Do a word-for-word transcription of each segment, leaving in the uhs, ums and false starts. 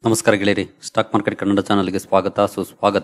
ನಮಸ್ಕಾರ ಗೆಳೆಯರಿ, stock market Kannada ಚಾನಲ್ಗೆ ಸ್ವಾಗತ ಸುಸ್ವಾಗತ.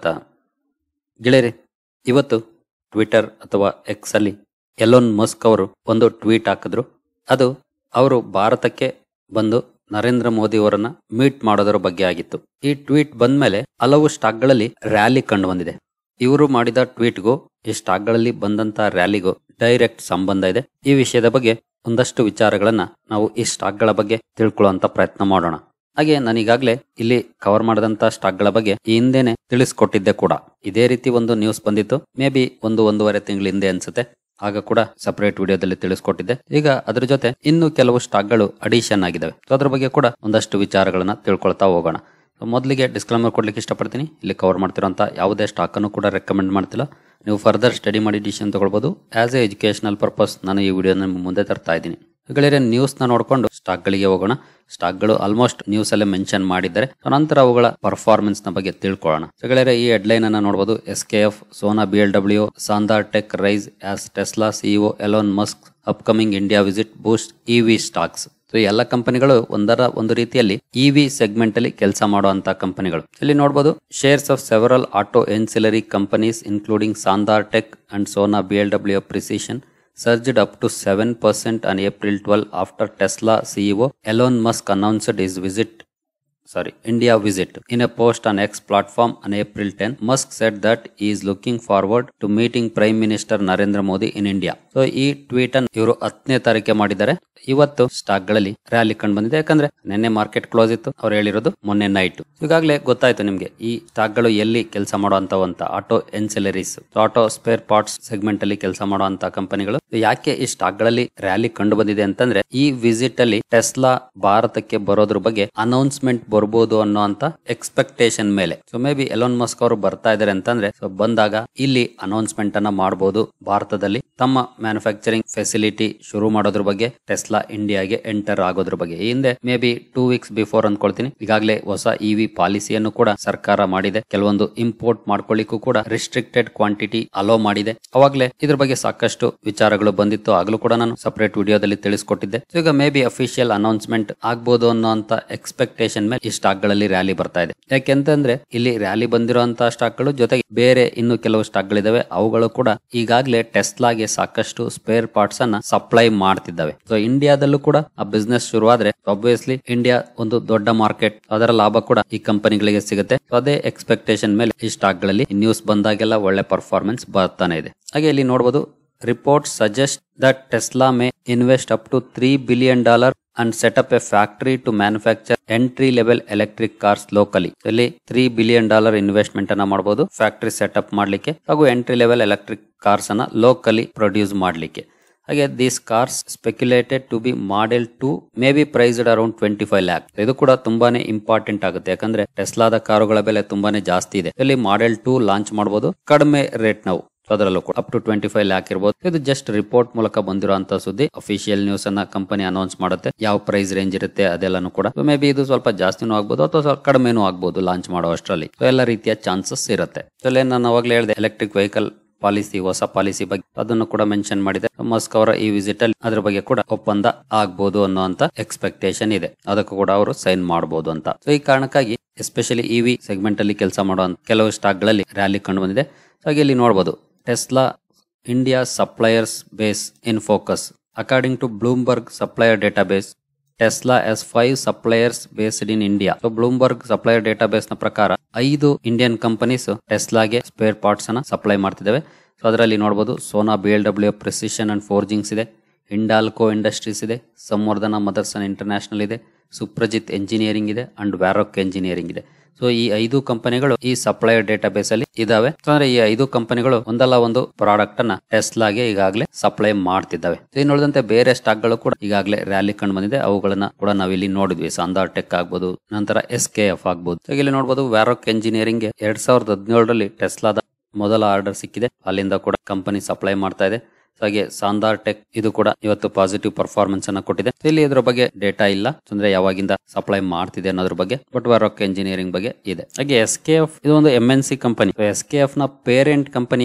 ಗೆಳೆಯರಿ, ಇವತ್ತು ಟ್ವಿಟರ್ ಅಥವಾ ಎಕ್ಸ್ ಅಲ್ಲಿ ಎಲೋನ್ ಮಸ್ಕ್ ಅವರು ಒಂದು ಟ್ವೀಟ್ ಹಾಕಿದ್ರು. ಅದು ಅವರು ಭಾರತಕ್ಕೆ ಬಂದು ನರೇಂದ್ರ ಮೋದಿ ಅವರನ್ನ ಮೀಟ್ ಮಾಡೋದರ ಬಗ್ಗೆ ಆಗಿತ್ತು. ಈ ಟ್ವೀಟ್ ಬಂದ ಮೇಲೆ ಹಲವು ಸ್ಟಾಕ್ಗಳಲ್ಲಿ ರ್ಯಾಲಿ ಕಂಡು ಬಂದಿದೆ. ಇವರು ಮಾಡಿದ ಟ್ವೀಟ್ಗೂ ಈ ಸ್ಟಾಕ್ಗಳಲ್ಲಿ ಬಂದಂತ ರ್ಯಾಲಿಗೂ ಡೈರೆಕ್ಟ್ ಸಂಬಂಧ ಇದೆ. ಈ ವಿಷಯದ ಬಗ್ಗೆ ಒಂದಷ್ಟು ವಿಚಾರಗಳನ್ನ ನಾವು ಈ ಸ್ಟಾಕ್ಗಳ ಬಗ್ಗೆ ತಿಳ್ಕೊಳ್ಳುವಂತ ಪ್ರಯತ್ನ ಮಾಡೋಣ. ಹಾಗೆ ನಾನೀಗಾಗಲೇ ಇಲ್ಲಿ ಕವರ್ ಮಾಡಿದಂತ ಸ್ಟಾಕ್ಗಳ ಬಗ್ಗೆ ಈ ಹಿಂದೆನೆ ತಿಳಿಸ್ಕೊಟ್ಟಿದ್ದೆ ಕೂಡ. ಇದೇ ರೀತಿ ಒಂದು ನ್ಯೂಸ್ ಬಂದಿತ್ತು, ಮೇ ಬಿ ಒಂದು ಒಂದೂವರೆ ತಿಂಗಳ ಹಿಂದೆ ಅನ್ಸುತ್ತೆ. ಆಗ ಕೂಡ ಸಪರೇಟ್ ವಿಡಿಯೋದಲ್ಲಿ ತಿಳಿಸ್ಕೊಟ್ಟಿದ್ದೆ. ಈಗ ಅದ್ರ ಜೊತೆ ಇನ್ನು ಕೆಲವು ಸ್ಟಾಕ್ಗಳು ಅಡಿಷನ್ ಆಗಿದಾವೆ. ಸೊ ಅದ್ರ ಬಗ್ಗೆ ಕೂಡ ಒಂದಷ್ಟು ವಿಚಾರಗಳನ್ನ ತಿಳ್ಕೊಳ್ತಾ ಹೋಗೋಣ. ಮೊದಲಿಗೆ ಡಿಸ್ಕ್ಲೇಮರ್ ಕೊಡ್ಲಿಕ್ಕೆ ಇಷ್ಟಪಡ್ತೀನಿ. ಇಲ್ಲಿ ಕವರ್ ಮಾಡ್ತಿರೋಂಥ ಯಾವುದೇ ಸ್ಟಾಕ್ ಅನ್ನು ಕೂಡ ರೆಕಮೆಂಡ್ ಮಾಡ್ತಿಲ್ಲ. ನೀವು ಫರ್ದರ್ ಸ್ಟಡಿ ಮಾಡಿ ಡಿಸಿಷನ್ ತಗೊಳ್ಬಹುದು. ಆಸ್ ಎ ಎಜುಕೇಶನಲ್ ಪರ್ಪಸ್ ನಾನು ಈ ವಿಡಿಯೋನ ಮುಂದೆ ತರ್ತಾ ಇದ್ದೀನಿ. ಗೆಳೆಯರೆ, ನ್ಯೂಸ್ ನ ನೋಡ್ಕೊಂಡು ಸ್ಟಾಕ್ ಗಳಿಗೆ ಹೋಗೋಣ. ಸ್ಟಾಕ್ಗಳು ಆಲ್ಮೋಸ್ಟ್ ನ್ಯೂಸ್ ಅಲ್ಲೇ ಮೆನ್ಷನ್ ಮಾಡಿದ್ದಾರೆ. ನಂತರ ಅವುಗಳ ಪರ್ಫಾರ್ಮೆನ್ಸ್ ನ ಬಗ್ಗೆ ತಿಳ್ಕೊಳ್ಳೋಣ. ಗೆಳೆಯರೆ, ಈ ಹೆಡ್ಲೈನ್ ಅನ್ನ ನೋಡಬಹುದು. S K F, Sona B L W, Sandhar tech rise as Tesla CEO Elon Musk upcoming India visit boost EV stocks. So ಈ ಎಲ್ಲ ಕಂಪನಿಗಳು ಒಂದರ ಒಂದು ರೀತಿಯಲ್ಲಿ ಇವಿ ಸೆಗ್ಮೆಂಟ್ ಅಲ್ಲಿ ಕೆಲಸ ಮಾಡುವಂತಹ ಕಂಪನಿಗಳು. ಇಲ್ಲಿ ನೋಡಬಹುದು, shares of several auto ancillary companies including Sandhar tech and Sona B L W precision surged up to seven percent on April twelfth after Tesla C E O Elon Musk announced his visit sorry India visit. In a post on X platform on April tenth, Musk said that he is looking forward to meeting Prime Minister Narendra Modi in India. So ಈ tweet ಅನ್ನು ಇವರು ಹತ್ತನೇ ತಾರೀಕೆ ಮಾಡಿದ್ದಾರೆ. ಇವತ್ತು stock ಗಳಲ್ಲಿ rally ಕಂಡು ಬಂದಿದೆ. ಯಾಕಂದ್ರೆ ನಿನ್ನೆ ಮಾರ್ಕೆಟ್ ಕ್ಲೋಸ್ ಇತ್ತು, ಅವ್ರು ಹೇಳಿರೋದು ಮೊನ್ನೆ ನೈಟ್. ಈಗಾಗಲೇ ಗೊತ್ತಾಯ್ತು ನಿಮ್ಗೆ ಈ ಸ್ಟಾಕ್ ಗಳು ಎಲ್ಲಿ ಕೆಲಸ ಮಾಡುವಂತ auto ancillaries, auto spare parts segment ಅಲ್ಲಿ ಕೆಲಸ ಮಾಡುವಂತ ಕಂಪನಿಗಳು. ಯಾಕೆ ಈ ಸ್ಟಾಕ್ ಗಳಲ್ಲಿ ರ್ಯಾಲಿ ಕಂಡು ಬಂದಿದೆ ಅಂತಂದ್ರೆ, ಈ ವಿಸಿಟ್ ಅಲ್ಲಿ ಟೆಸ್ಲಾ ಭಾರತಕ್ಕೆ ಬರೋದ್ರ ಬಗ್ಗೆ ಅನೌನ್ಸ್ಮೆಂಟ್ ಬರ್ಬೋದು ಅನ್ನೋ ಅಂತ ಎಕ್ಸ್ಪೆಕ್ಟೇಷನ್ ಮೇಲೆ. So maybe Elon Musk ಅವರು ಬರ್ತಾ ಇದಾರೆ ಅಂತಂದ್ರೆ, ಸೊ ಬಂದಾಗ ಇಲ್ಲಿ ಅನೌನ್ಸ್ಮೆಂಟ್ ಅನ್ನ ಮಾಡಬಹುದು. ಭಾರತದಲ್ಲಿ ತಮ್ಮ ಮ್ಯಾನುಫ್ಯಾಕ್ಚರಿಂಗ್ ಫೆಸಿಲಿಟಿ ಶುರು ಮಾಡೋದ್ರ ಬಗ್ಗೆ, ಟೆಸ್ಲಾ ಇಂಡಿಯಾಗೆ ಎಂಟರ್ ಆಗೋದ್ರ ಬಗ್ಗೆ. ಈ ಹಿಂದೆ maybe two weeks before ಅನ್ಕೊಳ್ತೀನಿ, ಈಗಾಗಲೇ ಹೊಸ ಇವಿ ಪಾಲಿಸಿಯನ್ನು ಕೂಡ ಸರ್ಕಾರ ಮಾಡಿದೆ. ಕೆಲವೊಂದು ಇಂಪೋರ್ಟ್ ಮಾಡ್ಕೊಳ್ಳಿಕ್ಕೂ ಕೂಡ ರಿಸ್ಟ್ರಿಕ್ಟೆಡ್ ಕ್ವಾಂಟಿಟಿ ಅಲೋ ಮಾಡಿದೆ. ಅವಾಗಲೇ ಇದ್ರ ಬಗ್ಗೆ ಸಾಕಷ್ಟು ವಿಚಾರಗಳು ಬಂದಿತ್ತು. ಆಗ್ಲೂ ಕೂಡ ನಾನು ಸಪರೇಟ್ ವಿಡಿಯೋದಲ್ಲಿ ತಿಳಿಸ್ಕೊಟ್ಟಿದ್ದೆ. ಈಗ ಮೇ ಬಿ ಅಫಿಷಿಯಲ್ ಅನೌನ್ಸ್ಮೆಂಟ್ ಆಗ್ಬೋದು ಅನ್ನೋ ಅಂತ ಎಕ್ಸ್ಪೆಕ್ಟೇಷನ್ ಮೇಲೆ ಈ ಸ್ಟಾಕ್ ಗಳಲ್ಲಿ ರ್ಯಾಲಿ ಬರ್ತಾ ಇದೆ. ಯಾಕೆಂತಂದ್ರೆ ಇಲ್ಲಿ ರ್ಯಾಲಿ ಬಂದಿರುವಂತಹ ಸ್ಟಾಕ್ ಗಳು ಜೊತೆಗೆ ಬೇರೆ ಇನ್ನು ಕೆಲವು ಸ್ಟಾಕ್ ಗಳಿದಾವೆ. ಅವುಗಳು ಕೂಡ ಈಗಾಗಲೇ ಟೆಸ್ಲಾಗೆ ಸಾಕಷ್ಟು ಸ್ಪೇರ್ ಪಾರ್ಟ್ಸ್ ಅನ್ನ ಸಪ್ಲೈ ಮಾಡ್ತಿದ್ದಾವೆ. ಸೊ ಇಂಡಿಯಾದಲ್ಲೂ ಕೂಡ ಆ ಬಿಸ್ನೆಸ್ ಶುರುವಾದ್ರೆ ಆಬ್ವಿಯಸ್ಲಿ ಇಂಡಿಯಾ ಒಂದು ದೊಡ್ಡ ಮಾರ್ಕೆಟ್, ಅದರ ಲಾಭ ಕೂಡ ಈ ಕಂಪನಿಗಳಿಗೆ ಸಿಗುತ್ತೆ. ಅದೇ ಎಕ್ಸ್ಪೆಕ್ಟೇಷನ್ ಮೇಲೆ ಈ ಸ್ಟಾಕ್ ಗಳಲ್ಲಿ ನ್ಯೂಸ್ ಬಂದಾಗೆಲ್ಲ ಒಳ್ಳೆ ಪರ್ಫಾರ್ಮೆನ್ಸ್ ಬರ್ತಾನೆ ಇದೆ. ಹಾಗೆ ಇಲ್ಲಿ ನೋಡಬಹುದು, report suggest that Tesla may invest up to three billion dollar and set up a factory to manufacture entry level electric cars locally. ಇಲ್ಲಿ ತ್ರೀ ಬಿಲಿಯನ್ ಡಾಲರ್ ಇನ್ವೆಸ್ಟ್ಮೆಂಟ್ ಅನ್ನ ಮಾಡಬಹುದು ಫ್ಯಾಕ್ಟರಿ ಸೆಟಪ್ ಮಾಡ್ಲಿಕ್ಕೆ, ಹಾಗೂ ಎಂಟ್ರಿ ಲೆವೆಲ್ ಎಲೆಕ್ಟ್ರಿಕ್ ಕಾರ್ಸ್ ಅನ್ನ locally produce ಮಾಡ್ಲಿಕ್ಕೆ. ಹಾಗೆ these cars speculated to be model two may be priced around twenty five lakh. ಇದು ಕೂಡ ತುಂಬಾನೇ ಇಂಪಾರ್ಟೆಂಟ್ ಆಗುತ್ತೆ. ಯಾಕಂದ್ರೆ ಟೆಸ್ಲಾದ ಕಾರುಗಳ ಬೆಲೆ ತುಂಬಾನೇ ಜಾಸ್ತಿ ಇದೆ. ಇಲ್ಲಿ ಮಾಡೆಲ್ ಟು ಲಾಂಚ್ ಮಾಡಬಹುದು ಕಡಿಮೆ ರೇಟ್ ನಾವು, ಅದರಲ್ಲೂ ಕೂಡ up to twenty five lakh ಇರಬಹುದು. ಇದು ಜಸ್ಟ್ ರಿಪೋರ್ಟ್ ಮೂಲಕ ಬಂದಿರುವಂತ ಸುದ್ದಿ. ಅಫಿಷಿಯಲ್ ನ್ಯೂಸ್ ಅನ್ನ ಕಂಪನಿ ಅನೌನ್ಸ್ ಮಾಡುತ್ತೆ. ಯಾವ ಪ್ರೈಸ್ ರೇಂಜ್ ಇರುತ್ತೆ ಅದೆಲ್ಲಾನು ಕೂಡ. ಮೇ ಬಿ ಇದು ಸ್ವಲ್ಪ ಜಾಸ್ತಿನೂ ಆಗ್ಬಹುದು ಅಥವಾ ಸ್ವಲ್ಪ ಕಡಿಮೆನೂ ಆಗ್ಬಹುದು ಲಾಂಚ್ ಮಾಡೋ ಅಷ್ಟರಲ್ಲಿ. ಎಲ್ಲ ರೀತಿಯ ಚಾನ್ಸಸ್ ಇರುತ್ತೆ. ನಾನು ಅವಾಗಲೇ ಹೇಳಿದೆ, ಎಲೆಕ್ಟ್ರಿಕ್ ವೆಹಿಕಲ್ ಪಾಲಿಸಿ, ಹೊಸ ಪಾಲಿಸಿ ಬಗ್ಗೆ ಅದನ್ನು ಕೂಡ ಮೆನ್ಷನ್ ಮಾಡಿದೆ. ಮಸ್ಕ್ ಅವರ ಈ ವಿಸಿಟ್ ಅಲ್ಲಿ ಅದ್ರ ಬಗ್ಗೆ ಕೂಡ ಒಪ್ಪಂದ ಆಗ್ಬಹುದು ಅನ್ನುವಂತ ಎಕ್ಸ್ಪೆಕ್ಟೇಷನ್ ಇದೆ. ಅದಕ್ಕೂ ಕೂಡ ಅವರು ಸೈನ್ ಮಾಡಬಹುದು ಅಂತ. ಸೊ ಈ ಕಾರಣಕ್ಕಾಗಿ ಎಸ್ಪೆಷಲಿ ಇವಿ ಸೆಗ್ಮೆಂಟ್ ಅಲ್ಲಿ ಕೆಲಸ ಮಾಡುವಂತ ಕೆಲವು ಸ್ಟಾಕ್ ಗಳಲ್ಲಿ ರ್ಯಾಲಿ ಕಂಡು ಬಂದಿದೆ. ಹಾಗೆ ಇಲ್ಲಿ ನೋಡಬಹುದು, Tesla India suppliers base in focus. According to Bloomberg supplier database, Tesla has five suppliers based in India. So Bloomberg supplier database ನ ಪ್ರಕಾರ ಐದು ಇಂಡಿಯನ್ ಕಂಪನೀಸ್ ಟೆಸ್ಲಾಗೆ ಸ್ಪೇರ್ ಪಾರ್ಟ್ಸ್ ಅನ್ನ ಸಪ್ಲೈ ಮಾಡ್ತಿದ್ದಾವೆ. ಸೊ ಅದರಲ್ಲಿ ನೋಡಬಹುದು, Sona B L W precision and forgings ಇದೆ, Hindalco industries ಇದೆ, ಸಂವರ್ಧನ ಮದರ್ಸನ್ ಇಂಟರ್ನ್ಯಾಷನಲ್ ಇದೆ, ಸುಪ್ರಜಿತ್ ಎಂಜಿನಿಯರಿಂಗ್ ಇದೆ ಅಂಡ್ ವ್ಯಾರೋಕ್ ಎಂಜಿನಿಯರಿಂಗ್ ಇದೆ. ಸೊ ಈ ಐದು ಕಂಪನಿಗಳು ಈ ಸಪ್ಲೈಯರ್ ಡೇಟಾ ಬೇಸ್ ಅಲ್ಲಿ ಇದಾವೆ. ಅಂದ್ರೆ ಈ ಐದು ಕಂಪನಿಗಳು ಒಂದಲ್ಲ ಒಂದು ಪ್ರಾಡಕ್ಟ್ ಅನ್ನ ಟೆಸ್ಲಾಗೆ ಈಗಾಗಲೇ ಸಪ್ಲೈ ಮಾಡ್ತಿದ್ದಾವೆ. ಇನ್ನು ಉಳಿದಂತೆ ಬೇರೆ ಸ್ಟಾಕ್ ಗಳು ಕೂಡ ಈಗಾಗಲೇ ರ್ಯಾಲಿ ಕಂಡು ಬಂದಿದೆ. ಅವುಗಳನ್ನ ಕೂಡ ನಾವಿಲ್ಲಿ ನೋಡಿದ್ವಿ. ಸಾಂದಾರ್ ಟೆಕ್ ಆಗ್ಬಹುದು, ನಂತರ ಎಸ್ ಕೆ ಎಫ್ ಆಗ್ಬಹುದು. ಇಲ್ಲಿ ನೋಡಬಹುದು, ವ್ಯಾರೋಕ್ ಎಂಜಿನಿಯರಿಂಗ್ ಎರಡ್ ಸಾವಿರದ ಹದಿನೇಳರಲ್ಲಿ ಟೆಸ್ಲಾದ ಮೊದಲ ಆರ್ಡರ್ ಸಿಕ್ಕಿದೆ. ಅಲ್ಲಿಂದ ಕೂಡ ಕಂಪನಿ ಸಪ್ಲೈ ಮಾಡ್ತಾ ಇದೆ. ಹಾಗೆ ಸಾಂದಾರ್ ಟೆಕ್ ಇದು ಕೂಡ ಇವತ್ತು ಪಾಸಿಟಿವ್ ಪರ್ಫಾರ್ಮೆನ್ಸ್ ಅನ್ನ ಕೊಟ್ಟಿದೆ. ಇಲ್ಲಿ ಇದ್ರ ಬಗ್ಗೆ ಡೇಟಾ ಇಲ್ಲ, ಅಂದ್ರೆ ಯಾವಾಗಿಂದ ಸಪ್ಲೈ ಮಾಡ್ತಿದೆ ಅನ್ನೋದ್ರ ಬಗ್ಗೆ. ಬಟ್ ವ್ಯಾರೋಕ್ ಎಂಜಿನಿಯರಿಂಗ್ ಬಗ್ಗೆ ಇದೆ. ಹಾಗೆ ಎಸ್ ಕೆ ಎಫ್ ಇದು ಒಂದು M N C company. S K F ನ ಪೇರೆಂಟ್ ಕಂಪನಿ ಏನಿದೆ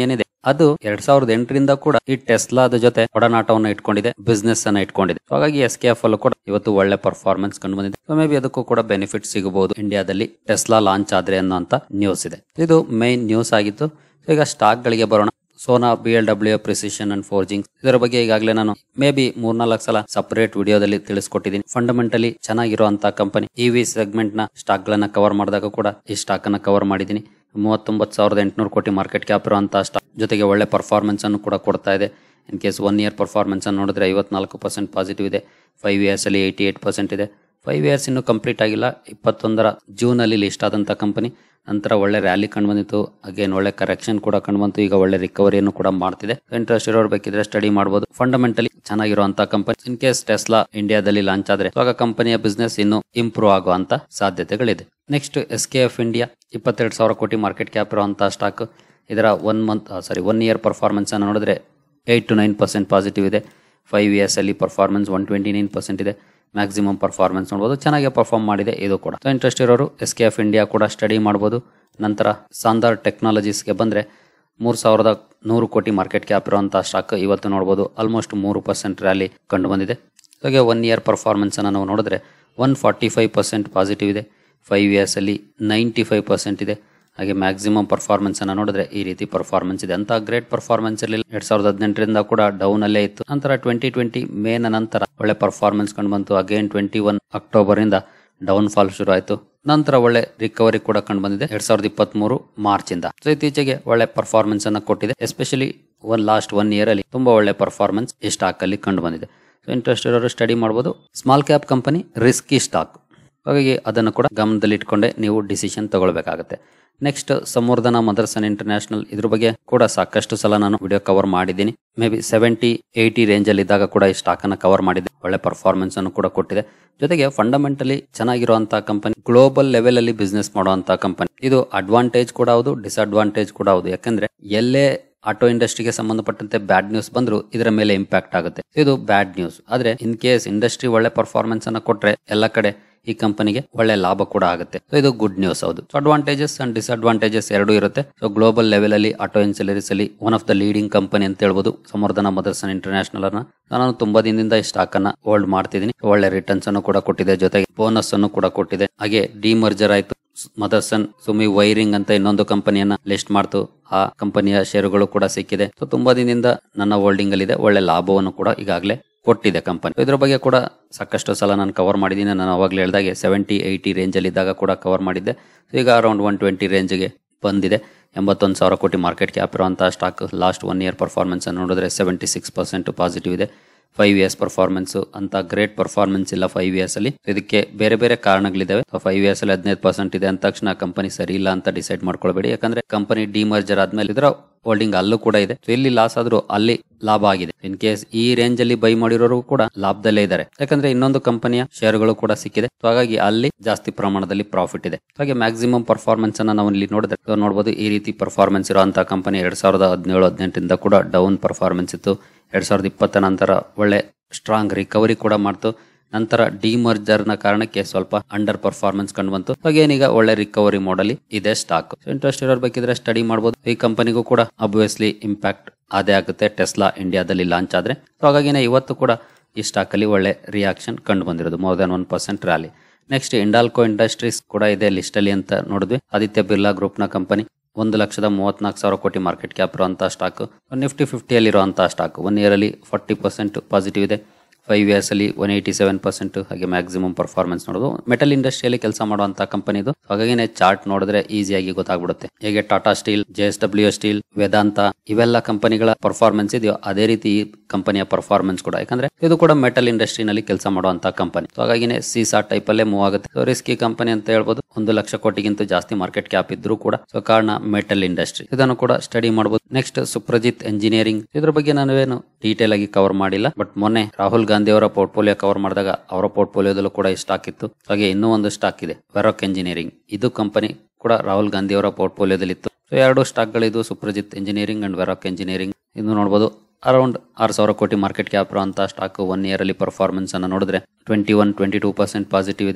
ಅದು ಎರಡ್ ಸಾವಿರದ ಎಂಟರಿಂದ ಕೂಡ ಈ ಟೆಸ್ಲಾದ ಜೊತೆ ಒಡನಾಟವನ್ನು ಇಟ್ಕೊಂಡಿದೆ, ಬಿಸ್ನೆಸ್ ಅನ್ನ ಇಟ್ಕೊಂಡಿದೆ. ಹಾಗಾಗಿ ಎಸ್ ಕೆ ಎಫ್ ಅಲ್ಲೂ ಕೂಡ ಇವತ್ತು ಒಳ್ಳೆ ಪರ್ಫಾರ್ಮೆನ್ಸ್ ಕಂಡು ಬಂದಿದೆ. ಸೊ ಮೇ ಬಿ ಅದಕ್ಕೂ ಕೂಡ ಬೆನಿಫಿಟ್ ಸಿಗಬಹುದು ಇಂಡಿಯಾದಲ್ಲಿ ಟೆಸ್ಲಾ ಲಾಂಚ್ ಆದ್ರೆ ಅನ್ನೋಂತ ನ್ಯೂಸ್ ಇದೆ. ಇದು ಮೈನ್ ನ್ಯೂಸ್ ಆಗಿತ್ತು. ಈಗ ಸ್ಟಾಕ್ ಗಳಿಗೆ ಬರೋಣ. Sona, B L W, precision and forging ಇದರ ಬಗ್ಗೆ ಈಗಾಗಲೇ ನಾನು ಮೇ ಬಿ ಮೂರ್ನಾಲ್ಕು ಸಲ ಸಪರೇಟ್ ವಿಡಿಯೋದಲ್ಲಿ ತಿಳಿಸ್ಕೊಟ್ಟಿದ್ದೀನಿ. ಫಂಡಮೆಂಟಲಿ ಚೆನ್ನಾಗಿರುವಂತಹ ಕಂಪನಿ. ಇವಿ ಸೆಗ್ಮೆಂಟ್ ನ ಸ್ಟಾಕ್ ಗಳನ್ನ ಕವರ್ ಮಾಡಿದಾಗ ಕೂಡ ಈ ಸ್ಟಾಕ್ ಅನ್ನ ಕವರ್ ಮಾಡಿದ್ದೀನಿ. ಮೂವತ್ತೊಂಬತ್ತು ಸಾವಿರದ ಎಂಟುನೂರು ಕೋಟಿ ಮಾರ್ಕೆಟ್ ಕ್ಯಾಪ್ ಇರುವಂತಹ ಸ್ಟಾಕ್, ಜೊತೆಗೆ ಒಳ್ಳೆ ಪರ್ಫಾರ್ಮೆನ್ಸ್ ಅನ್ನು ಕೂಡ ಕೊಡ್ತಾ ಇದೆ. In case one year performance ಅನ್ನು ನೋಡಿದ್ರೆ ಐವತ್ನಾಲ್ಕು ಪರ್ಸೆಂಟ್ ಪಾಸಿಟಿವ್ ಇದೆ. ಫೈವ್ ಇಯರ್ಸ್ ಅಲ್ಲಿ ಏಯ್ಟಿ ಏಟ್ ಪರ್ಸೆಂಟ್ ಇದೆ. ಫೈವ್ ಇಯರ್ಸ್ ಇನ್ನು ಕಂಪ್ಲೀಟ್ ಆಗಿಲ್ಲ. ಇಪ್ಪತ್ತೊಂದರ ಜೂನ್ ಅಲ್ಲಿ ಲಿಸ್ಟ್ ಆದಂತ ಕಂಪನಿ. ನಂತರ ಒಳ್ಳೆ ರ್ಯಾಲಿ ಕಂಡು ಬಂದಿತ್ತು. ಅಗೇನ್ ಒಳ್ಳೆ ಕರೆಕ್ಷನ್ ಕೂಡ ಕಂಡು ಬಂತು. ಈಗ ಒಳ್ಳೆ ರಿಕವರಿಯನ್ನು ಕೂಡ ಮಾಡ್ತಿದೆ. ಇಂಟ್ರೆಸ್ಟ್ ಇರೋರು ಬೇಕಿದ್ರೆ ಸ್ಟಡಿ ಮಾಡಬಹುದು. ಫಂಡಮೆಂಟಲಿ ಚೆನ್ನಾಗಿರುವಂತಹ ಕಂಪನಿ. ಇನ್ ಕೇಸ್ ಟೆಸ್ಲಾ ಇಂಡಿಯಾದಲ್ಲಿ ಲಾಂಚ್ ಆದ್ರೆ ಆಗ ಕಂಪನಿಯ ಬಿಸ್ನೆಸ್ ಇನ್ನು ಇಂಪ್ರೂವ್ ಆಗುವಂತ ಸಾಧ್ಯತೆಗಳಿದೆ. Next S K F India, ಇಪ್ಪತ್ತೆರಡು ಸಾವಿರ ಕೋಟಿ ಮಾರ್ಕೆಟ್ ಕ್ಯಾಪ್ ಇರುವಂತಹ ಸ್ಟಾಕ್. ಇದರ one month sorry one year performance ಅನ್ನು ನೋಡಿದ್ರೆ eight to nine percent positive ಇದೆ. ಫೈವ್ ಇಯರ್ಸ್ ಅಲ್ಲಿ performance one twenty nine percent ಇದೆ. ಮ್ಯಾಕ್ಸಿಮಮ್ ಪರ್ಫಾರ್ಮೆನ್ಸ್ ನೋಡಬಹುದು. ಚೆನ್ನಾಗಿ ಪರ್ಫಾರ್ಮ್ ಮಾಡಿದೆ ಇದು ಕೂಡ. ಇಂಟ್ರೆಸ್ಟ್ ಇರೋರು ಎಸ್ ಕೆ ಎಫ್ ಇಂಡಿಯಾ ಕೂಡ ಸ್ಟಡಿ ಮಾಡಬಹುದು. ನಂತರ ಸಾಂದಾರ್ ಟೆಕ್ನಾಲಜೀಸ್ಗೆ ಬಂದ್ರೆ ಮೂರ್ ಸಾವಿರದ ನೂರು ಕೋಟಿ ಮಾರ್ಕೆಟ್ ಕ್ಯಾಪ್ ಇರುವಂತಹ ಸ್ಟಾಕ್ ಇವತ್ತು ನೋಡಬಹುದು ಆಲ್ಮೋಸ್ಟ್ ಮೂರು ಪರ್ಸೆಂಟ್ ರ್ಯಾಲಿ ಕಂಡು ಬಂದಿದೆ. ಹಾಗೆ ಒನ್ ಇಯರ್ ಪರ್ಫಾರ್ಮೆನ್ಸ್ ಅನ್ನು ನಾವು ನೋಡಿದ್ರೆ one forty five percent positive ಇದೆ. ಫೈವ್ ಇಯರ್ಸ್ ಅಲ್ಲಿ ನೈಂಟಿ ಫೈವ್ ಪರ್ಸೆಂಟ್ ಇದೆ. ಹಾಗೆ ಮ್ಯಾಕ್ಸಿಮಮ್ ಪರ್ಫಾರ್ಮೆನ್ಸ್ ಅನ್ನ ನೋಡಿದ್ರೆ ಈ ರೀತಿ ಪರ್ಫಾರ್ಮೆನ್ಸ್ ಇದೆ. ಅಂತ ಗ್ರೇಟ್ ಪರ್ಫಾರ್ಮೆನ್ಸ್ ಇರಲಿಲ್ಲ. ಎರಡ್ ಸಾವಿರದ ಹದಿನೆಂಟರಿಂದ ಕೂಡ ಡೌನ್ ಅಲ್ಲೇ ಇತ್ತು. ನಂತರ ಟ್ವೆಂಟಿ ಟ್ವೆಂಟಿ ಮೇನ ನಂತರ ಒಳ್ಳೆ ಪರ್ಫಾರ್ಮೆನ್ಸ್ ಕಂಡು ಬಂತು. ಅಗೇನ್ ಟ್ವೆಂಟಿ ಒನ್ ಅಕ್ಟೋಬರ್ ಇಂದ ಡೌನ್ ಫಾಲ್ ಶುರು ಆಯ್ತು. ನಂತರ ಒಳ್ಳೆ ರಿಕವರಿ ಕೂಡ ಕಂಡು ಬಂದಿದೆ ಎರಡ್ ಸಾವಿರದ ಇಪ್ಪತ್ತ್ ಮೂರು ಮಾರ್ಚ್ ಇಂದ. ಸೊ ಇತ್ತೀಚೆಗೆ ಒಳ್ಳೆ ಪರ್ಫಾರ್ಮೆನ್ಸ್ ಅನ್ನ ಕೊಟ್ಟಿದೆ. Especially one last one year ಅಲ್ಲಿ ತುಂಬಾ ಒಳ್ಳೆ ಪರ್ಫಾರ್ಮೆನ್ಸ್ ಈ ಸ್ಟಾಕ್ ಅಲ್ಲಿ ಕಂಡು ಬಂದಿದೆ. ಸೊ ಇಂಟ್ರೆಸ್ಟ್ ಇರೋರು ಸ್ಟಡಿ ಮಾಡಬಹುದು. Small cap company, risky stock. ಹಾಗಾಗಿ ಅದನ್ನು ಕೂಡ ಗಮನದಲ್ಲಿ ಇಟ್ಕೊಂಡೆ ನೀವು ಡಿಸಿಷನ್ ತಗೊಳ್ಬೇಕಾಗುತ್ತೆ. Next Samvardhana Motherson international. ಇದ್ರ ಬಗ್ಗೆ ಕೂಡ ಸಾಕಷ್ಟು ಸಲ ನಾನು ವಿಡಿಯೋ ಕವರ್ ಮಾಡಿದ್ದೀನಿ. Maybe seventy eighty range ಅಲ್ಲಿ ಇದ್ದಾಗ ಕೂಡ ಈ ಸ್ಟಾಕ್ ಅನ್ನ ಕವರ್ ಮಾಡಿದೆ. ಒಳ್ಳೆ ಪರ್ಫಾರ್ಮೆನ್ಸ್ ಅನ್ನು ಕೂಡ ಕೊಟ್ಟಿದೆ. ಜೊತೆಗೆ ಫಂಡಮೆಂಟಲಿ ಚೆನ್ನಾಗಿರುವಂತಹ ಕಂಪನಿ, ಗ್ಲೋಬಲ್ ಲೆವೆಲ್ ಅಲ್ಲಿ ಬಿಸ್ನೆಸ್ ಮಾಡುವಂತಹ ಕಂಪನಿ. ಇದು ಅಡ್ವಾಂಟೇಜ್ ಕೂಡ ಹೌದು, ಡಿಸ್ಅಡ್ವಾಂಟೇಜ್ ಕೂಡ ಹೌದು. ಯಾಕಂದ್ರೆ ಎಲ್ಲೇ ಆಟೋ ಇಂಡಸ್ಟ್ರಿಗೆ ಸಂಬಂಧಪಟ್ಟಂತೆ ಬ್ಯಾಡ್ ನ್ಯೂಸ್ ಬಂದ್ರು ಇದರ ಮೇಲೆ ಇಂಪ್ಯಾಕ್ಟ್ ಆಗುತ್ತೆ. ಇದು ಬ್ಯಾಡ್ ನ್ಯೂಸ್. ಆದ್ರೆ ಇನ್ ಕೇಸ್ ಇಂಡಸ್ಟ್ರಿ ಒಳ್ಳೆ ಪರ್ಫಾರ್ಮೆನ್ಸ್ ಅನ್ನ ಕೊಟ್ರೆ ಎಲ್ಲ ಕಡೆ ಈ ಕಂಪನಿಗೆ ಒಳ್ಳೆ ಲಾಭ ಕೂಡ ಆಗುತ್ತೆ. ಸೊ ಇದು ಗುಡ್ ನ್ಯೂಸ್. ಹೌದು, ಅಡ್ವಾಂಟೇಜಸ್ ಅಂಡ್ ಡಿಸ್ಅಡ್ವಾಂಟೇಜಸ್ ಎರಡೂ ಇರುತ್ತೆ. ಸೊ ಗ್ಲೋಬಲ್ ಲೆವೆಲ್ ಅಲ್ಲಿ ಆಟೋ ಇನ್ಸುಲರೀಸ್ ಅಲ್ಲಿ one of the leading company ಅಂತ ಹೇಳ್ಬೋದು ಸಂವರ್ಧನ ಮದರ್ಸನ್ ಇಂಟರ್ನ್ಯಾಷನಲ್ ಅನ್ನ. ನಾನು ತುಂಬಾ ದಿನದಿಂದ ಈ ಸ್ಟಾಕ್ ಅನ್ನ ಹೋಲ್ಡ್ ಮಾಡ್ತಿದ್ದೀನಿ. ಒಳ್ಳೆ ರಿಟರ್ನ್ಸ್ ಅನ್ನು ಕೂಡ ಕೊಟ್ಟಿದೆ, ಜೊತೆಗೆ ಬೋನಸ್ ಅನ್ನು ಕೂಡ ಕೊಟ್ಟಿದೆ. ಹಾಗೆ ಡಿಮರ್ಜರ್ ಆಯ್ತು. ಮದರ್ಸನ್ ಸುಮಿ ವೈರಿಂಗ್ ಅಂತ ಇನ್ನೊಂದು ಕಂಪನಿಯನ್ನ ಲಿಸ್ಟ್ ಮಾಡ್ತು. ಆ ಕಂಪನಿಯ ಷೇರುಗಳು ಕೂಡ ಸಿಕ್ಕಿದೆ. ಸೊ ತುಂಬಾ ದಿನದಿಂದ ನನ್ನ ಹೋಲ್ಡಿಂಗ್ ಅಲ್ಲಿ ಇದೆ. ಒಳ್ಳೆ ಲಾಭವನ್ನು ಕೂಡ ಈಗಾಗಲೇ ಕೊಟ್ಟಿದೆ ಕಂಪನಿ. ಇದ್ರ ಬಗ್ಗೆ ಕೂಡ ಸಾಕಷ್ಟು ಸಲ ನಾನು ಕವರ್ ಮಾಡಿದ್ದೀನಿ. ನಾನು ಅವಾಗಲೇ ಹೇಳಿದಾಗೆ ಸೆವೆಂಟಿ ಏಯ್ಟಿ ರೇಂಜ್ ಅಲ್ಲಿ ಇದ್ದಾಗ ಕೂಡ ಕವರ್ ಮಾಡಿದ್ದೆ. ಈಗ ಅರೌಂಡ್ ಒನ್ ಟ್ವೆಂಟಿ ರೇಂಜ್ಗೆ ಬಂದಿದೆ. ಎಂಬತ್ತೊಂದು ಸಾವಿರ ಕೋಟಿ ಮಾರ್ಕೆಟ್ ಕ್ಯಾಪ್ ಇರುವಂತಹ stock. Last one year performance ಅನ್ನು ನೋಡಿದ್ರೆ ಸೆವೆಂಟಿ ಸಿಕ್ಸ್ ಪರ್ಸೆಂಟ್ ಪಾಸಿಟಿವ್ ಇದೆ. ಫೈವ್ ಇಯರ್ಸ್ ಪರ್ಫಾರ್ಮೆನ್ಸ್ ಅಂತ ಗ್ರೇಟ್ ಪರ್ಫಾರ್ಮೆನ್ಸ್ ಇಲ್ಲ ಫೈವ್ ಇಯರ್ಸ್ ಅಲ್ಲಿ. ಇದಕ್ಕೆ ಬೇರೆ ಬೇರೆ ಕಾರಣಗಳಿದಾವೆ. ಫೈವ್ ಇಯರ್ಸ್ ಅಲ್ಲಿ ಹದಿನೈದು ಪರ್ಸೆಂಟ್ ಇದೆ ಅಂದ ತಕ್ಷಣ ಕಂಪನಿ ಸರಿ ಇಲ್ಲ ಅಂತ ಡಿಸೈಡ್ ಮಾಡ್ಕೊಳ್ಬೇಡಿ. ಯಾಕಂದ್ರೆ ಕಂಪನಿ ಡಿಮರ್ಜರ್ ಆದ್ಮೇಲೆ ಇದರ ಹೋಲ್ಡಿಂಗ್ ಅಲ್ಲೂ ಕೂಡ ಇದೆ. ಎಲ್ಲಿ ಲಾಸ್ ಆದ್ರೂ ಅಲ್ಲಿ ಲಾಭ ಆಗಿದೆ. ಇನ್ ಕೇಸ್ ಈ ರೇಂಜ್ ಅಲ್ಲಿ ಬೈ ಮಾಡಿರೋರು ಕೂಡ ಲಾಭದಲ್ಲೇ ಇದ್ದಾರೆ. ಯಾಕಂದ್ರೆ ಇನ್ನೊಂದು ಕಂಪನಿಯ ಶೇರ್ಗಳು ಕೂಡ ಸಿಕ್ಕಿದೆ. ಹಾಗಾಗಿ ಅಲ್ಲಿ ಜಾಸ್ತಿ ಪ್ರಮಾಣದಲ್ಲಿ ಪ್ರಾಫಿಟ್ ಇದೆ. ಹಾಗೆ ಮ್ಯಾಕ್ಸಿಮಮ್ ಪರ್ಫಾರ್ಮೆನ್ಸ್ ಅನ್ನ ನಾವು ಇಲ್ಲಿ ನೋಡಿದ್ರೆ ನೋಡಬಹುದು. ಈ ರೀತಿ ಪರ್ಫಾರ್ಮೆನ್ಸ್ ಇರುವಂತಹ ಕಂಪನಿ ಎರಡ್ ಸಾವಿರದ ಹದಿನೇಳು ಹದಿನೆಂಟರಿಂದ ಕೂಡ ಡೌನ್ ಪರ್ಫಾರ್ಮೆನ್ಸ್ ಇತ್ತು. ಎರಡ್ ಸಾವಿರದ ಇಪ್ಪತ್ತ ನಂತರ ಒಳ್ಳೆ ಸ್ಟ್ರಾಂಗ್ ರಿಕವರಿ ಕೂಡ ಮಾಡ್ತು. ನಂತರ ಡಿಮರ್ಜರ್ ನ ಕಾರಣಕ್ಕೆ ಸ್ವಲ್ಪ ಅಂಡರ್ ಪರ್ಫಾರ್ಮೆನ್ಸ್ ಕಂಡು ಬಂತು. ಹಾಗೇನೀಗ ಒಳ್ಳೆ ರಿಕವರಿ ಮಾಡಲಿ ಇದೆ ಸ್ಟಾಕ್. ಇಂಟ್ರೆಸ್ಟ್ ಇರೋರ್ ಬೇಕಿದ್ರೆ ಸ್ಟಡಿ ಮಾಡಬಹುದು. ಈ ಕಂಪನಿಗೂ ಕೂಡ ಅಬ್ವಿಯಸ್ಲಿ ಇಂಪ್ಯಾಕ್ಟ್ ಅದೇ ಆಗುತ್ತೆ ಟೆಸ್ಲಾ ಇಂಡಿಯಾದಲ್ಲಿ ಲಾಂಚ್ ಆದ್ರೆ. ಹಾಗಾಗಿನೇ ಇವತ್ತು ಕೂಡ ಈ ಸ್ಟಾಕ್ ಅಲ್ಲಿ ಒಳ್ಳೆ ರಿಯಾಕ್ಷನ್ ಕಂಡು ಬಂದಿರೋದು, more than one percent rally. Next Hindalco industries ಕೂಡ ಇದೆ ಲಿಸ್ಟ್ ಅಲ್ಲಿ ಅಂತ ನೋಡಿದ್ವಿ. ಆದಿತ್ಯ ಬಿರ್ಲಾ ಗ್ರೂಪ್ ನ ಕಂಪನಿ. ಒಂದು ಲಕ್ಷದ ಮೂವತ್ನಾಲ್ಕು ಸಾವಿರ ಕೋಟಿ ಮಾರ್ಕೆಟ್ ಕ್ಯಾಪ್ ಇರುವಂತಹ ಸ್ಟಾಕ್. ನಿಫ್ಟಿ ಫಿಫ್ಟಿ ಅಲ್ಲಿ ಇರುವಂತಹ ಸ್ಟಾಕ್. ಒನ್ ಇಯರ್ ಅಲ್ಲಿ ಫಾರ್ಟಿ ಪರ್ಸೆಂಟ್ ಪಾಸಿಟಿವ್ ಇದೆ. ಫೈವ್ ಇಯರ್ಸ್ ಅಲ್ಲಿ ಒನ್ ಏಯ್ಟಿ ಸೆವೆನ್ ಪರ್ಸೆಂಟ್ ಹಾಗೆ ಮ್ಯಾಕ್ಸಿಮಮ್ ಪರ್ಫಾರ್ಮೆನ್ಸ್ ನೋಡೋದು. ಮೆಟಲ್ ಇಂಡಸ್ಟ್ರಿಯಲ್ಲಿ ಕೆಲಸ ಮಾಡುವಂತಹ ಕಂಪನಿ ಇದು. ಹಾಗಾಗಿ ಚಾರ್ಟ್ ನೋಡಿದ್ರೆ ಈಸಿಯಾಗಿ ಗೊತ್ತಾಗ್ಬಿಡುತ್ತೆ. ಹೇಗೆ Tata steel, J S W steel, Vedanta ಇವೆಲ್ಲ ಕಂಪನಿಗಳ ಪರ್ಫಾರ್ಮೆನ್ಸ್ ಇದೆಯೋ ಅದೇ ರೀತಿ ಈ ಕಂಪನಿಯ ಪರ್ಫಾರ್ಮೆನ್ಸ್ ಕೂಡ. ಯಾಕಂದ್ರೆ ಇದು ಕೂಡ ಮೆಟಲ್ ಇಂಡಸ್ಟ್ರಿನಲ್ಲಿ ಕೆಲಸ ಮಾಡುವಂತಹ ಕಂಪನಿ. ಹಾಗಾಗಿನೇ ಸೀಸಾ ಟೈಪ್ ಅಲ್ಲೇ ಮೂವ್ ಆಗುತ್ತೆ. ಸೊ ರಿಸ್ಕಿ ಕಂಪನಿ ಅಂತ ಹೇಳ್ಬೋದು. ಒಂದು ಲಕ್ಷ ಕೋಟಿಗಿಂತ ಜಾಸ್ತಿ ಮಾರ್ಕೆಟ್ ಕ್ಯಾಪ್ ಇದ್ರೂ ಕೂಡ. ಸೊ ಕಾರಣ ಮೆಟಲ್ ಇಂಡಸ್ಟ್ರಿ. ಇದನ್ನು ಕೂಡ ಸ್ಟಡಿ ಮಾಡಬಹುದು. Next Suprajit engineering. ಇದ್ರ ಬಗ್ಗೆ ನಾನು ಏನು ಡೀಟೇಲ್ ಆಗಿ ಕವರ್ ಮಾಡಿಲ್ಲ. ಬಟ್ ಮೊನ್ನೆ ರಾಹುಲ್ ಗಾಂಧಿ ಅವರ ಪೋರ್ಟ್ಫೋಲಿಯೋ ಕವರ್ ಮಾಡಿದಾಗ ಅವರ ಪೋರ್ಟ್ಫೋಲಿಯೋದಲ್ಲೂ ಕೂಡ ಈ ಸ್ಟಾಕ್ ಇತ್ತು. ಹಾಗೆ ಇನ್ನೂ ಒಂದು ಸ್ಟಾಕ್ ಇದೆ ವೆರಾಕ್ ಎಂಜಿನಿಯರಿಂಗ್. ಇದು ಕಂಪನಿ ಕೂಡ ರಾಹುಲ್ ಗಾಂಧಿ ಅವರ ಪೋರ್ಟ್ಫೋಲಿಯೋದಲ್ಲಿ ಇತ್ತು. ಸೊ ಎರಡು ಸ್ಟಾಕ್ ಗಳಿದ್ದು Suprajit engineering and Varroc engineering. ಇನ್ನು ನೋಡಬಹುದು ಅರೌಂಡ್ ಆರು ಸಾವಿರ ಕೋಟಿ ಮಾರ್ಕೆಟ್ ಕ್ಯಾಪ್ ಇರುವಂತಹ ಸ್ಟಾಕ್. ಒನ್ ಇಯರ್ ಅಲ್ಲಿ ಪರ್ಫಾರ್ಮೆನ್ಸ್ ಅನ್ನು ನೋಡಿದ್ರೆ twenty one twenty two percent positive ಇದೆ.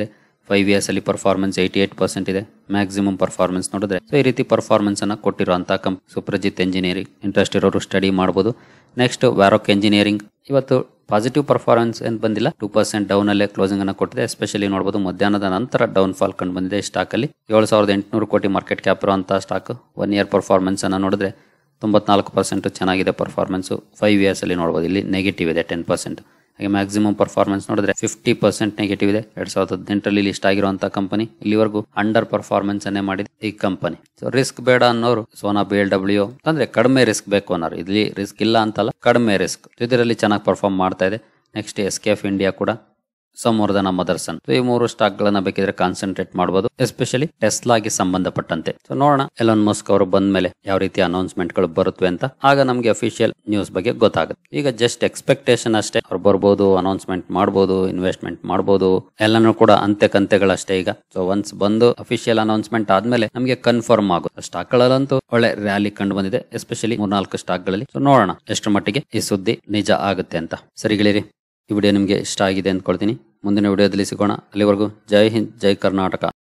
ಫೈವ್ ಇಯರ್ಸ್ ಅಲ್ಲಿ ಪರ್ಫಾರ್ಮೆನ್ಸ್ ಏಯ್ಟಿ ಏಟ್ ಪರ್ಸೆಂಟ್ ಇದೆ. ಮ್ಯಾಕ್ಸಿಮಮ್ ಪರ್ಫಾರ್ಮೆನ್ಸ್ ನೋಡಿದ್ರೆ ಸೊ ಈ ರೀತಿ ಪರ್ಫಾರ್ಮೆನ್ಸ್ ಅನ್ನ ಕೊಟ್ಟಿರುವಂತ ಕಂಪ್ ಸುಪ್ರಜಿತ್ ಎಂಜಿನಿಯರಿಂಗ್. ಇಂಟ್ರೆಸ್ಟ್ ಇರೋರು ಸ್ಟಡಿ ಮಾಡಬಹುದು. ನೆಕ್ಸ್ಟ್ ವ್ಯಾರೋಕ್ ಎಂಜಿನಿಯರಿಂಗ್ ಇವತ್ತು ಪಾಸಿಟಿವ್ ಪರ್ಫಾರ್ಮೆನ್ಸ್ ಏನು ಬಂದಿಲ್ಲ, ಟೂ ಪರ್ಸೆಂಟ್ ಡೌನ್ ಅಲ್ಲೇ ಕ್ಲೋಸಿಂಗ್ ಅನ್ನ ಕೊಟ್ಟಿದೆ. ಎಸ್ಪೆಷಲಿ ನೋಡಬಹುದು ಮಧ್ಯಾಹ್ನದ ನಂತರ ಡೌನ್ ಫಾಲ್ ಕಂಡು ಬಂದಿದೆ ಸ್ಟಾಕ್ ಅಲ್ಲಿ. ಏಳು ಸಾವಿರದ ಎಂಟುನೂರು ಕೋಟಿ ಮಾರ್ಕೆಟ್ ಕ್ಯಾಪ್ ಇರುವಂತಹ ಸ್ಟಾಕ್. ಒನ್ ಇಯರ್ ಪರ್ಫಾರ್ಮೆನ್ಸ್ ಅನ್ನ ನೋಡಿದ್ರೆ ತೊಂಬತ್ನಾಲ್ಕು ಪರ್ಸೆಂಟ್ ಚೆನ್ನಾಗಿದೆ ಪರ್ಫಾರ್ಮೆನ್ಸ್. ಫೈವ್ ಇಯರ್ಸ್ ಅಲ್ಲಿ ನೋಡಬಹುದು ಇಲ್ಲಿ ನೆಗೆಟಿವ್ ಇದೆ ಟೆನ್ ಪರ್ಸೆಂಟ್. ಹಾಗೆ ಮ್ಯಾಕ್ಸಿಮಮ್ ಪರ್ಫಾರ್ಮೆನ್ಸ್ ನೋಡಿದ್ರೆ ಫಿಫ್ಟಿ ಪರ್ಸೆಂಟ್ ನೆಗೆಟಿವ್ ಇದೆ. ಎರಡ್ ಸಾವಿರದ ಹದಿನೆಂಟರಲ್ಲಿ ಲಿಸ್ಟ್ ಆಗಿರುವಂತಹ ಕಂಪನಿ ಇಲ್ಲಿವರೆಗೂ ಅಂಡರ್ ಪರ್ಫಾರ್ಮೆನ್ಸ್ ಅನ್ನೇ ಮಾಡಿದೆ ಈ ಕಂಪನಿ. ಸೊ ರಿಸ್ಕ್ ಬೇಡ ಅನ್ನೋರು ಸೋನಾ ಬಿ ಎಲ್ ಡಬ್ಲ್ಯೂ ಅಂದ್ರೆ ಕಡಿಮೆ ರಿಸ್ಕ್ ಬೇಕು ಅನ್ನೋರು, ಇಲ್ಲಿ ರಿಸ್ಕ್ ಇಲ್ಲ ಅಂತಲ್ಲ, ಕಡಿಮೆ ರಿಸ್ಕ್ ಇದರಲ್ಲಿ ಚೆನ್ನಾಗಿ ಪರ್ಫಾರ್ಮ್ ಮಾಡ್ತಾ ಇದೆ. Next S K F India ಕೂಡ ಸಂವರ್ಧನ ಮದರ್ಸನ್. ಈ ಮೂರು ಸ್ಟಾಕ್ ಗಳನ್ನ ಬೇಕಿದ್ರೆ ಕಾನ್ಸಂಟ್ರೇಟ್ ಮಾಡಬಹುದು, ಎಸ್ಪೆಷಲಿ ಟೆಸ್ಲಾಗೆ ಸಂಬಂಧಪಟ್ಟಂತೆ. ಸೊ ನೋಡೋಣ ಎಲಾನ್ ಮಸ್ಕ್ ಅವರು ಬಂದ ಮೇಲೆ ಯಾವ ರೀತಿ ಅನೌನ್ಸ್ಮೆಂಟ್ ಗಳು ಬರುತ್ತವೆ ಅಂತ, ಆಗ ನಮಗೆ ಅಫಿಷಿಯಲ್ ನ್ಯೂಸ್ ಬಗ್ಗೆ ಗೊತ್ತಾಗುತ್ತೆ. ಈಗ ಜಸ್ಟ್ ಎಕ್ಸ್ಪೆಕ್ಟೇಷನ್ ಅಷ್ಟೇ, ಅವ್ರು ಬರ್ಬೋದು, ಅನೌನ್ಸ್ಮೆಂಟ್ ಮಾಡಬಹುದು, ಇನ್ವೆಸ್ಟ್ಮೆಂಟ್ ಮಾಡಬಹುದು, ಎಲ್ಲಾನು ಕೂಡ ಅಂತೆ ಕಂತೆಗಳಷ್ಟೇ ಈಗ. ಸೊ ಒನ್ಸ್ ಬಂದು ಅಫಿಷಿಯಲ್ ಅನೌನ್ಸ್ಮೆಂಟ್ ಆದ್ಮೇಲೆ ನಮಗೆ ಕನ್ಫರ್ಮ್ ಆಗುತ್ತೆ. ಸ್ಟಾಕ್ ಗಳಲ್ಲಂತೂ ಒಳ್ಳೆ ರ್ಯಾಲಿ ಕಂಡು ಬಂದಿದೆ, ಎಸ್ಪೆಷಲಿ ಮೂರ್ನಾಲ್ಕು ಸ್ಟಾಕ್ ಗಳಲ್ಲಿ. ಸೊ ನೋಡೋಣ ಎಷ್ಟು ಮಟ್ಟಿಗೆ ಈ ಸುದ್ದಿ ನಿಜ ಆಗುತ್ತೆ ಅಂತ. ಸರಿಗಳಿರಿ, ಈ ವಿಡಿಯೋ ನಿಮಗೆ ಇಷ್ಟ ಆಗಿದೆ ಅಂದ್ಕೊಳ್ತೀನಿ. ಮುಂದಿನ ವಿಡಿಯೋದಲ್ಲಿ ಸಿಗೋಣ. ಅಲ್ಲಿವರೆಗೂ ಜೈ ಹಿಂದ್, ಜೈ ಕರ್ನಾಟಕ.